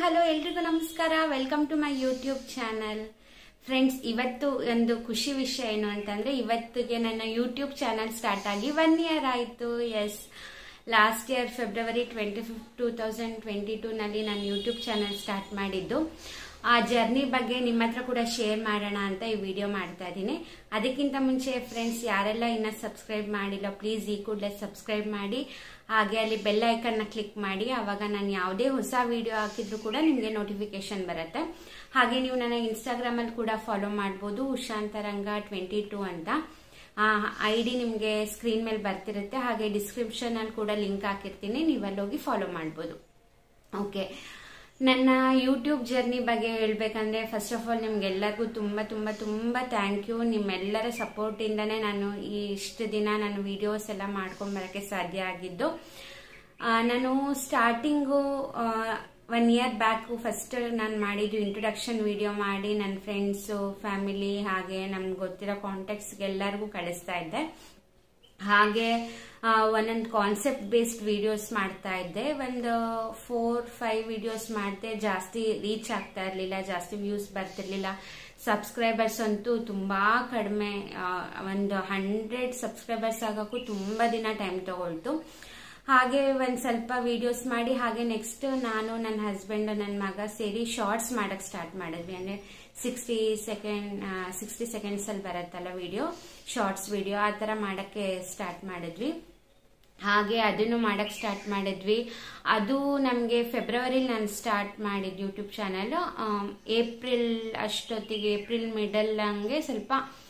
Hello ಎಲ್ರಿಗೂ ನಮಸ್ಕಾರ. Welcome to my YouTube channel. Friends, ಇವತ್ತು ಒಂದು ಖುಷಿ ವಿಷಯ ಏನು ಅಂತಂದ್ರೆ, ಇವತ್ತಿಗೆ ನನ್ನ ಯೂಟ್ಯೂಬ್ ಚಾನಲ್ ಸ್ಟಾರ್ಟ್ ಆಗಿ 1 ಇಯರ್ ಆಯಿತು. ಎಸ್, ಲಾಸ್ಟ್ ಇಯರ್ ಫೆಬ್ರವರಿ 25, 2022 ನಲ್ಲಿ ನಾನು ಯೂಟ್ಯೂಬ್ ಚಾನಲ್ ಸ್ಟಾರ್ಟ್ ಮಾಡಿದ್ದು. ಆ ಜರ್ನಿ ಬಗ್ಗೆ ನಿಮ್ಮ ಹತ್ರ ಕೂಡ ಶೇರ್ ಮಾಡೋಣ ಅಂತ ಈ ವಿಡಿಯೋ ಮಾಡ್ತಾ ಇದ್ದೀನಿ. ಅದಕ್ಕಿಂತ ಮುಂಚೆ ಫ್ರೆಂಡ್ಸ್, ಯಾರೆಲ್ಲ ಇನ್ನ ಸಬ್ಸ್ಕ್ರೈಬ್ ಮಾಡಿಲ್ಲ ಪ್ಲೀಸ್ ಈ ಕೂಡಲೇ ಸಬ್ಸ್ಕ್ರೈಬ್ ಮಾಡಿ, ಹಾಗೆ ಅಲ್ಲಿ ಬೆಲ್ ಐಕನ್ನ ಕ್ಲಿಕ್ ಮಾಡಿ. ಆವಾಗ ನಾನು ಯಾವುದೇ ಹೊಸ ವಿಡಿಯೋ ಹಾಕಿದ್ರು ಕೂಡ ನಿಮಗೆ ನೋಟಿಫಿಕೇಶನ್ ಬರುತ್ತೆ. ಹಾಗೆ ನೀವು ನನ್ನ ಇನ್ಸ್ಟಾಗ್ರಾಮ್ ಅಲ್ಲಿ ಕೂಡ ಫಾಲೋ ಮಾಡಬಹುದು, ಉಷಾಂತರಂಗ 22 ಅಂತ. ID ನಿಮಗೆ ಸ್ಕ್ರೀನ್ ಮೇಲೆ ಬರ್ತಿರುತ್ತೆ. ಹಾಗೆ ಡಿಸ್ಕ್ರಿಪ್ಷನ್ ಅಲ್ಲಿ ಕೂಡ ಲಿಂಕ್ ಹಾಕಿರ್ತೀನಿ, ನೀವಲ್ಲಿ ಹೋಗಿ ಫಾಲೋ ಮಾಡಬಹುದು. ಓಕೆ, ನನ್ನ ಯೂಟ್ಯೂಬ್ ಜರ್ನಿ ಬಗ್ಗೆ ಹೇಳ್ಬೇಕಂದ್ರೆ, ಫಸ್ಟ್ ಆಫ್ ಆಲ್ ನಿಮ್ಗೆಲ್ಲರಿಗೂ ತುಂಬಾ ತುಂಬಾ ತುಂಬಾ ಥ್ಯಾಂಕ್ ಯು. ನಿಮ್ಮೆಲ್ಲರ ಸಪೋರ್ಟ್ ಇಂದಾನೆ ನಾನು ಇಷ್ಟು ದಿನ ನಾನು ವಿಡಿಯೋಸ್ ಎಲ್ಲ ಮಾಡ್ಕೊಂಡ್ ಬರಕ್ಕೆ ಸಾಧ್ಯ ಆಗಿದ್ದು. ನಾನು ಸ್ಟಾರ್ಟಿಂಗು 1 ಇಯರ್ ಬ್ಯಾಕ್ ಫಸ್ಟ್ ನಾನು ಮಾಡಿದ್ದು ಇಂಟ್ರೊಡಕ್ಷನ್ ವಿಡಿಯೋ ಮಾಡಿ ನನ್ನ ಫ್ರೆಂಡ್ಸು, ಫ್ಯಾಮಿಲಿ ಹಾಗೆ ನಮ್ಗೆ ಗೊತ್ತಿರೋ ಕಾಂಟ್ಯಾಕ್ಟ್ಸ್ಗೆ ಎಲ್ಲರಿಗೂ ಕಳಿಸ್ತಾ ಇದ್ದೆ. ಹಾಗೆ ಒಂದೊಂದು ಕಾನ್ಸೆಪ್ಟ್ ಬೇಸ್ಡ್ ವಿಡಿಯೋಸ್ ಮಾಡ್ತಾ ಇದ್ದೆ. ಒಂದು 4-5 ವಿಡಿಯೋಸ್ ಮಾಡಿದೆ. ಜಾಸ್ತಿ ರೀಚ್ ಆಗ್ತಾ ಇರ್ಲಿಲ್ಲ, ಜಾಸ್ತಿ ವ್ಯೂಸ್ ಬರ್ತಿರ್ಲಿಲ್ಲ. ಸಬ್ಸ್ಕ್ರೈಬರ್ಸ್ ಅಂತೂ ತುಂಬಾ ಕಡಿಮೆ. ಒಂದು 100 ಸಬ್ಸ್ಕ್ರೈಬರ್ಸ್ ಆಗೋಕ್ಕೂ ತುಂಬಾ ದಿನ ಟೈಮ್ ತಗೊಳ್ತು. ಹಾಗೆ ಒಂದ್ ಸ್ವಲ್ಪ ವಿಡಿಯೋಸ್ ಮಾಡಿ, ಹಾಗೆ ನೆಕ್ಸ್ಟ್ ನಾನು, ನನ್ನ ಹಸ್ಬೆಂಡ್, ನನ್ನ ಮಗ ಸೇರಿ ಶಾರ್ಟ್ಸ್ ಮಾಡಕ್ ಸ್ಟಾರ್ಟ್ ಮಾಡಿದ್ವಿ. ಅಂದ್ರೆ 60 ಸೆಕೆಂಡ್ಸ್ ಅಲ್ಲಿ ಬರತ್ತಲ್ಲ ವಿಡಿಯೋ, ಶಾರ್ಟ್ಸ್ ವಿಡಿಯೋ, ಆ ತರ ಮಾಡಕ್ಕೆ ಸ್ಟಾರ್ಟ್ ಮಾಡಿದ್ವಿ. ಹಾಗೆ ಅದನ್ನು ಮಾಡಕ್ ಸ್ಟಾರ್ಟ್ ಮಾಡಿದ್ವಿ. ಅದು ನಮ್ಗೆ ಫೆಬ್ರವರಿ ನಾನು ಸ್ಟಾರ್ಟ್ ಮಾಡಿದ್ ಯೂಟ್ಯೂಬ್ ಚಾನಲ್. ಏಪ್ರಿಲ್ ಅಷ್ಟೊತ್ತಿಗೆ, ಏಪ್ರಿಲ್ ಮಿಡಲ್ ಹಂಗೆ ಸ್ವಲ್ಪ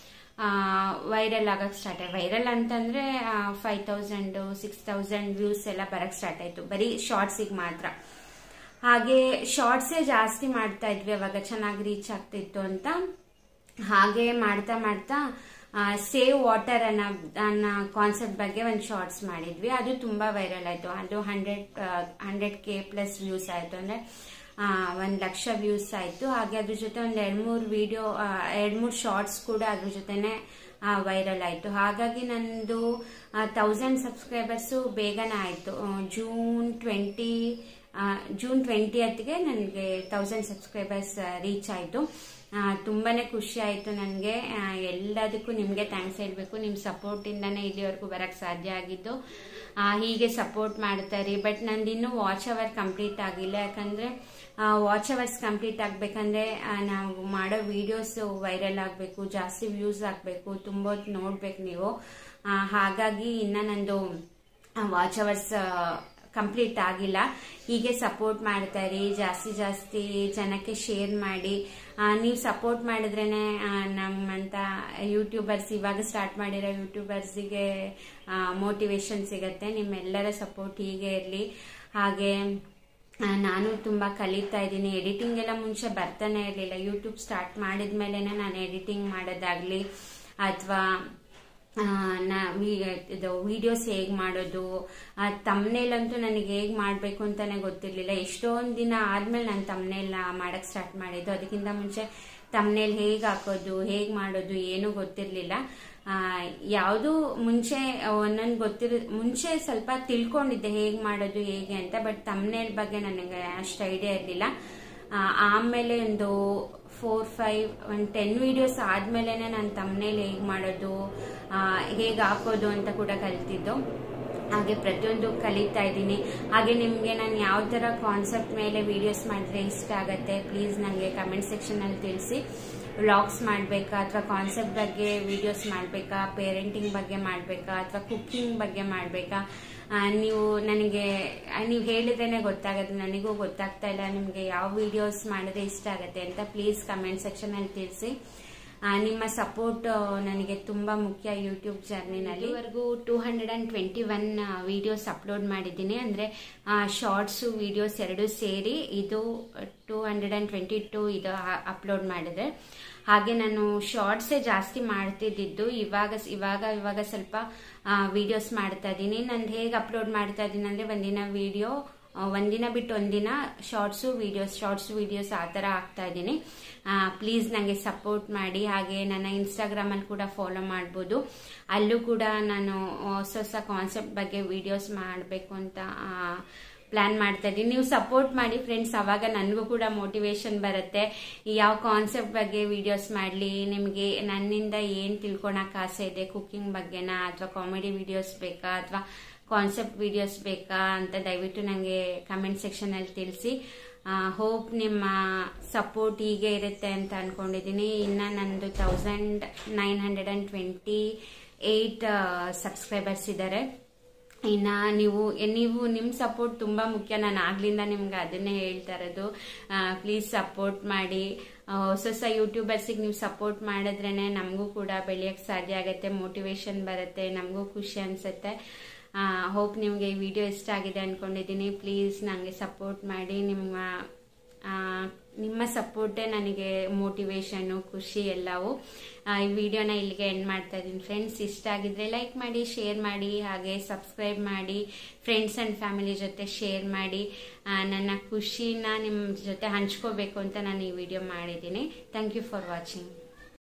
ವೈರಲ್ ಆಗಕ್ ಸ್ಟಾರ್ಟ್ ಆಯ್ತು. ವೈರಲ್ ಅಂತಂದ್ರೆ 5000, 6000 ವ್ಯೂಸ್ ಎಲ್ಲ ಬರಕ್ ಸ್ಟಾರ್ಟ್ ಆಯ್ತು, ಬರೀ ಶಾರ್ಟ್ಸಿಗೆ ಮಾತ್ರ. ಹಾಗೆ ಶಾರ್ಟ್ಸೇ ಜಾಸ್ತಿ ಮಾಡ್ತಾ ಇದ್ವಿ ಅವಾಗ, ಚೆನ್ನಾಗಿ ರೀಚ್ ಆಗ್ತಿತ್ತು ಅಂತ. ಹಾಗೆ ಮಾಡ್ತಾ ಮಾಡ್ತಾ ಸೇವ್ ವಾಟರ್ ಅನ್ನೋ ಕಾನ್ಸೆಪ್ಟ್ ಬಗ್ಗೆ ಒಂದು ಶಾರ್ಟ್ಸ್ ಮಾಡಿದ್ವಿ. ಅದು ತುಂಬಾ ವೈರಲ್ ಆಯ್ತು. ಅದು 100K ಪ್ಲಸ್ ವ್ಯೂಸ್ ಆಯ್ತು. ಅಂದ್ರೆ 1,00,000 ವ್ಯೂಸ್ ಆಯ್ತು. ಹಾಗೆ ಅದ್ರ ಜೊತೆ ಒಂದ್ 2-3 ಶಾರ್ಟ್ಸ್ ಕೂಡ ಅದ್ರ ಜೊತೆನೆ ವೈರಲ್ ಆಯ್ತು. ಹಾಗಾಗಿ ನಂದು 1000 ಸಬ್ಸ್ಕ್ರೈಬರ್ಸ್ ಬೇಗನೆ ಆಯ್ತು. ಜೂನ್ 20ಗೆ ನನಗೆ 1000 ಸಬ್ಸ್ಕ್ರೈಬರ್ಸ್ ರೀಚ್ ಆಯ್ತು. ತುಂಬಾನೇ ಖುಷಿ ಆಯ್ತು ನನಗೆ. ಎಲ್ಲದಕ್ಕೂ ನಿಮ್ಗೆ ಥ್ಯಾಂಕ್ಸ್ ಹೇಳ್ಬೇಕು. ನಿಮ್ ಸಪೋರ್ಟ್ ಇಂದಾನೆ ಇಲ್ಲಿವರೆಗೂ ಬರಕ್ ಸಾಧ್ಯ ಆಗಿದ್ದು. ಹೀಗೆ ಸಪೋರ್ಟ್ ಮಾಡ್ತಾ ಇರಿ. ಬಟ್ ನಂದು ಇನ್ನೂ ವಾಚ್ ಅವರ್ ಕಂಪ್ಲೀಟ್ ಆಗಿಲ್ಲ. ಯಾಕಂದ್ರೆ ವಾಚ್ ಅವರ್ಸ್ ಕಂಪ್ಲೀಟ್ ಆಗ್ಬೇಕಂದ್ರೆ ನಾವು ಮಾಡೋ ವಿಡಿಯೋಸ್ ವೈರಲ್ ಆಗ್ಬೇಕು, ಜಾಸ್ತಿ ವ್ಯೂಸ್ ಆಗ್ಬೇಕು, ತುಂಬಾ ಹೊತ್ತು ನೋಡ್ಬೇಕು ನೀವು. ಹಾಗಾಗಿ ಇನ್ನ ನಂದು ವಾಚ್ ಅವರ್ಸ್ ಕಂಪ್ಲೀಟ್ ಆಗಿಲ್ಲ. ಹೀಗೆ ಸಪೋರ್ಟ್ ಮಾಡ್ತಾ ಇರಿ, ಜಾಸ್ತಿ ಜನಕ್ಕೆ ಶೇರ್ ಮಾಡಿ. ನೀವು ಸಪೋರ್ಟ್ ಮಾಡಿದ್ರೇನೆ ನಮ್ಮಂತ ಯೂಟ್ಯೂಬರ್ಸ್, ಇವಾಗ ಸ್ಟಾರ್ಟ್ ಮಾಡಿರೋ ಯೂಟ್ಯೂಬರ್ಸಿಗೆ ಮೋಟಿವೇಶನ್ ಸಿಗತ್ತೆ. ನಿಮ್ಮೆಲ್ಲರ ಸಪೋರ್ಟ್ ಹೀಗೆ ಇರಲಿ. ಹಾಗೆ ನಾನು ತುಂಬಾ ಕಲಿತಾ ಇದ್ದೀನಿ. ಎಡಿಟಿಂಗ್ ಎಲ್ಲ ಮುಂಚೆ ಬರ್ತಾನೆ ಇರಲಿಲ್ಲ. ಯೂಟ್ಯೂಬ್ ಸ್ಟಾರ್ಟ್ ಮಾಡಿದ್ಮೇಲೆ ನಾನು ಎಡಿಟಿಂಗ್ ಮಾಡೋದಾಗ್ಲಿ, ಅಥವಾ ಇದು ವಿಡಿಯೋಸ್ ಹೇಗ್ ಮಾಡೋದು, ತಮ್ನೇಲ್ ಅಂತೂ ನನಗೆ ಹೇಗ್ ಮಾಡ್ಬೇಕು ಅಂತಾನೆ ಗೊತ್ತಿರ್ಲಿಲ್ಲ. ಎಷ್ಟೊಂದ್ ದಿನ ಆದ್ಮೇಲೆ ನಾನು ತಮ್ನೇಲ್ ಮಾಡಕ್ ಸ್ಟಾರ್ಟ್ ಮಾಡಿದ್ದು. ಅದಕ್ಕಿಂತ ಮುಂಚೆ ತಮ್ನೇಲ್ ಹೇಗ್ ಹಾಕೋದು, ಹೇಗ್ ಮಾಡೋದು ಏನೂ ಗೊತ್ತಿರ್ಲಿಲ್ಲ. ಯಾವುದು ಮುಂಚೆ ಒಂದೊಂದು ಮುಂಚೆ ಸ್ವಲ್ಪ ತಿಳ್ಕೊಂಡಿದ್ದೆ ಹೇಗ್ ಮಾಡೋದು ಹೇಗೆ ಅಂತ. ಬಟ್ ತಮ್ನೇಲ್ ಬಗ್ಗೆ ನನಗೆ ಅಷ್ಟು ಐಡಿಯಾ ಇರ್ಲಿಲ್ಲ. ಆಮೇಲೆ ಒಂದು 10 ವಿಡಿಯೋಸ್ ಆದ್ಮೇಲೆನೆ ನಾನು ತಮ್ನೇಲ್ ಹೇಗ್ ಮಾಡೋದು, ಹೇಗ್ ಹಾಕೋದು ಅಂತ ಕೂಡ ಕಲಿತಿದ್ದು. ಹಾಗೆ ಪ್ರತಿಯೊಂದು ಕಲಿತಾ ಇದ್ದೀನಿ. ಹಾಗೆ ನಿಮ್ಗೆ ನಾನು ಯಾವ ತರ ಕಾನ್ಸೆಪ್ಟ್ ಮೇಲೆ ವಿಡಿಯೋಸ್ ಮಾಡಿದ್ರೆ ಇಷ್ಟ ಆಗತ್ತೆ, ಪ್ಲೀಸ್ ನಂಗೆ ಕಮೆಂಟ್ ಸೆಕ್ಷನ್ ಅಲ್ಲಿ ತಿಳಿಸಿ. ವ್ಲಾಗ್ಸ್ ಮಾಡ್ಬೇಕಾ, ಅಥವಾ ಕಾನ್ಸೆಪ್ಟ್ ಬಗ್ಗೆ ವಿಡಿಯೋಸ್ ಮಾಡ್ಬೇಕಾ, ಪೇರೆಂಟಿಂಗ್ ಬಗ್ಗೆ ಮಾಡ್ಬೇಕಾ, ಅಥವಾ ಕುಕಿಂಗ್ ಬಗ್ಗೆ ಮಾಡ್ಬೇಕಾ, ನೀವು ಹೇಳಿದ್ರೇನೆ ಗೊತ್ತಾಗತ್ತೆ. ನನಗೂ ಗೊತ್ತಾಗ್ತಾ ಇಲ್ಲ ನಿಮ್ಗೆ ಯಾವ ವಿಡಿಯೋಸ್ ಮಾಡಿದ್ರೆ ಇಷ್ಟ ಆಗತ್ತೆ ಅಂತ. ಪ್ಲೀಸ್ ಕಮೆಂಟ್ ಸೆಕ್ಷನ್ ಅಲ್ಲಿ ತಿಳಿಸಿ. ನಿಮ್ಮ ಸಪೋರ್ಟ್ ನನಗೆ ತುಂಬಾ ಮುಖ್ಯ ಯೂಟ್ಯೂಬ್ ಜರ್ನಿನಲ್ಲಿ. ಇದುವರೆಗೂ 221 ವಿಡಿಯೋಸ್ ಅಪ್ಲೋಡ್ ಮಾಡಿದ್ದೀನಿ. ಅಂದ್ರೆ ಶಾರ್ಟ್ಸ್ ವಿಡಿಯೋಸ್ ಎರಡು ಸೇರಿ ಇದು 222 ಇದು ಅಪ್ಲೋಡ್ ಮಾಡಿದೆ. ಹಾಗೆ ನಾನು ಶಾರ್ಟ್ಸೇ ಜಾಸ್ತಿ ಮಾಡ್ತಿದ್ದು. ಇವಾಗ ಸ್ವಲ್ಪ ವಿಡಿಯೋಸ್ ಮಾಡ್ತಾ ಇದ್ದೀನಿ. ನಾನು ಹೇಗೆ ಅಪ್ಲೋಡ್ ಮಾಡ್ತಾ ಇದ್ದೀನಿ ಅಂದ್ರೆ, ಒಂದಿನ ಬಿಟ್ಟು ಒಂದಿನ ಶಾರ್ಟ್ಸ್ ವಿಡಿಯೋಸ್ ಆ ತರ ಹಾಕ್ತಾ ಇದ್ದೀನಿ. ಪ್ಲೀಸ್ ನಂಗೆ ಸಪೋರ್ಟ್ ಮಾಡಿ. ಹಾಗೆ ನನ್ನ ಇನ್ಸ್ಟಾಗ್ರಾಮ್ ಅಲ್ಲಿ ಕೂಡ ಫಾಲೋ ಮಾಡಬಹುದು. ಅಲ್ಲೂ ಕೂಡ ನಾನು ಹೊಸ ಕಾನ್ಸೆಪ್ಟ್ ಬಗ್ಗೆ ವಿಡಿಯೋಸ್ ಮಾಡಬೇಕು ಅಂತ ಪ್ಲಾನ್ ಮಾಡ್ತಾ ಇದ್ದೀನಿ. ನೀವು ಸಪೋರ್ಟ್ ಮಾಡಿ ಫ್ರೆಂಡ್ಸ್, ಅವಾಗ ನನಗೂ ಕೂಡ ಮೋಟಿವೇಶನ್ ಬರುತ್ತೆ ಯಾವ ಕಾನ್ಸೆಪ್ಟ್ ಬಗ್ಗೆ ವಿಡಿಯೋಸ್ ಮಾಡಲಿ, ನಿಮಗೆ ನನ್ನಿಂದ ಏನು ತಿಳ್ಕೊಳಕ್ ಆಸೆ ಇದೆ, ಕುಕಿಂಗ್ ಬಗ್ಗೆನಾ ಅಥವಾ ಕಾಮಿಡಿ ವಿಡಿಯೋಸ್ ಬೇಕಾ ಅಥವಾ ಕಾನ್ಸೆಪ್ಟ್ ವಿಡಿಯೋಸ್ ಬೇಕಾ ಅಂತ ದಯವಿಟ್ಟು ನನಗೆ ಕಮೆಂಟ್ ಸೆಕ್ಷನಲ್ಲಿ ತಿಳಿಸಿ. ಹೋಪ್ ನಿಮ್ಮ ಸಪೋರ್ಟ್ ಹೀಗೆ ಇರುತ್ತೆ ಅಂತ ಅನ್ಕೊಂಡಿದ್ದೀನಿ. ಇನ್ನು ನಂದು 1928 ಸಬ್ಸ್ಕ್ರೈಬರ್ಸ್ ಇದ್ದಾರೆ. ಇನ್ನು ನೀವು ನಿಮ್ಮ ಸಪೋರ್ಟ್ ತುಂಬ ಮುಖ್ಯ. ನಾನು ಆಗ್ಲಿಂದ ನಿಮ್ಗೆ ಅದನ್ನೇ ಹೇಳ್ತಾ ಇರೋದು, ಪ್ಲೀಸ್ ಸಪೋರ್ಟ್ ಮಾಡಿ. ಹೊಸ ಯೂಟ್ಯೂಬರ್ಸಿಗೆ ನೀವು ಸಪೋರ್ಟ್ ಮಾಡಿದ್ರೇನೆ ನಮಗೂ ಕೂಡ ಬೆಳೆಯೋಕ್ಕೆ ಸಾಧ್ಯ ಆಗುತ್ತೆ, ಮೋಟಿವೇಶನ್ ಬರುತ್ತೆ, ನಮಗೂ ಖುಷಿ ಅನಿಸುತ್ತೆ. ಹೋಪ್ ನಿಮಗೆ ಈ ವಿಡಿಯೋ ಇಷ್ಟ ಆಗಿದೆ ಅಂದ್ಕೊಂಡಿದ್ದೀನಿ. ಪ್ಲೀಸ್ ನನಗೆ ಸಪೋರ್ಟ್ ಮಾಡಿ. ನಿಮ್ಮ ಸಪೋರ್ಟೇ ನನಗೆ ಮೋಟಿವೇಶನ್ನು, ಖುಷಿ ಎಲ್ಲವೂ. ಈ ವಿಡಿಯೋನ ಇಲ್ಲಿಗೆ ಎಂಡ್ ಮಾಡ್ತಾ ಇದ್ದೀನಿ ಫ್ರೆಂಡ್ಸ್. ಇಷ್ಟ ಆಗಿದ್ರೆ ಲೈಕ್ ಮಾಡಿ, ಶೇರ್ ಮಾಡಿ, ಹಾಗೆ ಸಬ್ಸ್ಕ್ರೈಬ್ ಮಾಡಿ, ಫ್ರೆಂಡ್ಸ್ ಆ್ಯಂಡ್ ಫ್ಯಾಮಿಲಿ ಜೊತೆ ಶೇರ್ ಮಾಡಿ. ನನ್ನ ಖುಷಿನ ನಿಮ್ಮ ಜೊತೆ ಹಂಚ್ಕೋಬೇಕು ಅಂತ ನಾನು ಈ ವಿಡಿಯೋ ಮಾಡಿದ್ದೀನಿ. Thank you for watching.